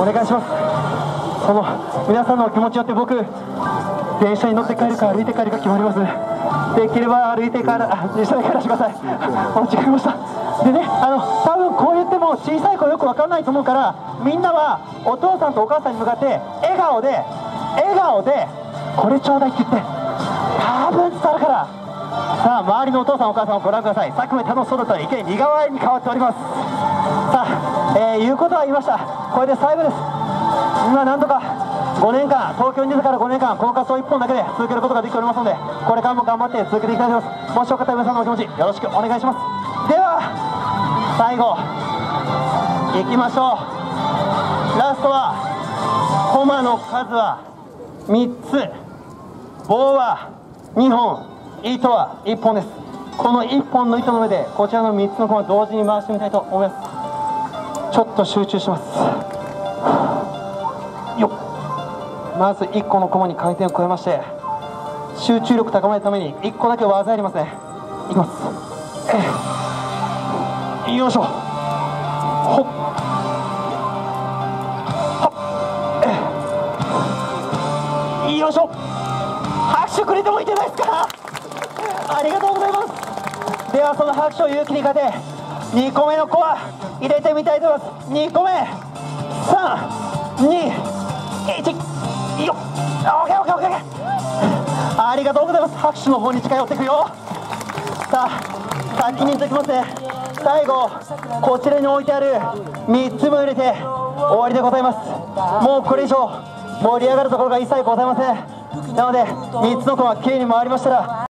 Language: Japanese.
お願いします。その皆さんのお気持ちによって僕、電車に乗って帰るか歩いて帰るか決まります。できれば歩いてから電車で帰らせてください。間違えました。でね、多分こう言っても小さい子よく分からないと思うから、みんなはお父さんとお母さんに向かって笑顔でこれちょうだいって言って多分伝わるから。さあ、周りのお父さんお母さんをご覧ください。さっきまで楽しそうだったら池に苦笑いに変わっております。さあ、言うことは言いました。これで最後です。今なんとか5年間、東京に出てから5年間、この活動1本だけで続けることができておりますので、これからも頑張って続けていきたいと思います。もしよかったら皆さんのお気持ちよろしくお願いします。では最後いきましょう。ラストはコマの数は3つ、棒は2本、糸は1本です。この1本の糸の上でこちらの3つのコマ同時に回してみたいと思います。ちょっと集中します。よっ、まず1個のコマに回転を加えまして、集中力高めるために1個だけ技やりますね。いきます。よいしょ、ほっよいしょ。拍手くれてもいいじゃないですか。ありがとうございます。ではその拍手を勇気に変えて2個目のコア入れてみたいと思います。2個目、3、2、1、よっ、OKOKOK。ありがとうございます。拍手の方に近寄っていくよ。さあ、先に言っておきますね。最後こちらに置いてある3つも入れて終わりでございます。もうこれ以上盛り上がるところが一切ございません。なので3つのコマきれいに回りましたら